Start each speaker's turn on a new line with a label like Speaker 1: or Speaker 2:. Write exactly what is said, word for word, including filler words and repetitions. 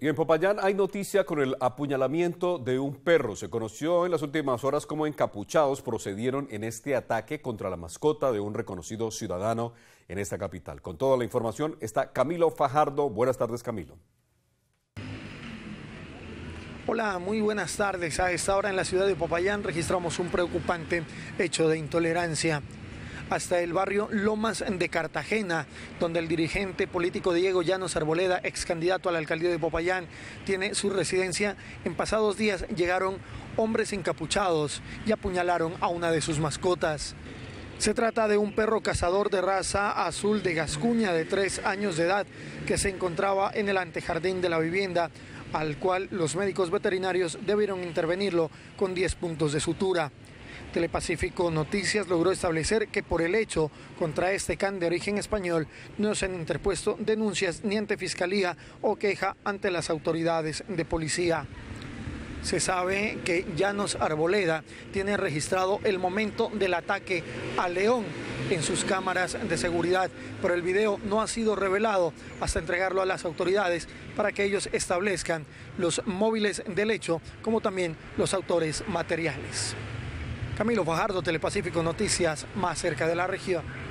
Speaker 1: Y en Popayán hay noticia con el apuñalamiento de un perro. Se conoció en las últimas horas cómo encapuchados procedieron en este ataque contra la mascota de un reconocido ciudadano en esta capital. Con toda la información está Camilo Fajardo. Buenas tardes, Camilo.
Speaker 2: Hola, muy buenas tardes. A esta hora en la ciudad de Popayán registramos un preocupante hecho de intolerancia. Hasta el barrio Lomas de Cartagena, donde el dirigente político Diego Llanos Arboleda, ex candidato a la alcaldía de Popayán, tiene su residencia, en pasados días llegaron hombres encapuchados y apuñalaron a una de sus mascotas. Se trata de un perro cazador de raza azul de Gascuña de tres años de edad que se encontraba en el antejardín de la vivienda, al cual los médicos veterinarios debieron intervenirlo con diez puntos de sutura. Telepacífico Noticias logró establecer que por el hecho contra este can de origen español no se han interpuesto denuncias ni ante Fiscalía o queja ante las autoridades de policía. Se sabe que Llanos Arboleda tiene registrado el momento del ataque al león en sus cámaras de seguridad, pero el video no ha sido revelado hasta entregarlo a las autoridades para que ellos establezcan los móviles del hecho, como también los autores materiales. Camilo Fajardo, Telepacífico Noticias, más cerca de la región.